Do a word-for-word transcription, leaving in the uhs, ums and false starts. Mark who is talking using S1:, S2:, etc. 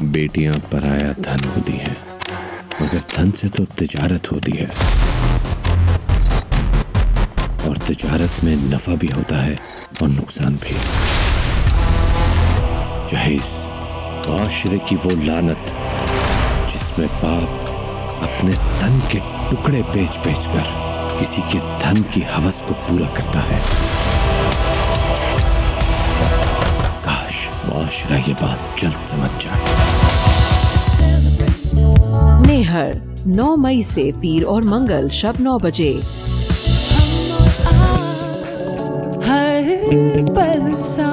S1: बेटियां पराया धन होती हैं, मगर धन से तो तिजारत होती है, और तिजारत में नफा भी होता है और नुकसान भी। चाहे इस माशरे की वो लानत जिसमें बाप अपने धन के टुकड़े बेच बेच कर किसी के धन की हवस को पूरा करता है। काश माशरा ये बात जल्द समझ जाए।
S2: नेहर नौ मई से पीर और मंगल शब नौ बजे।
S3: हर पल सा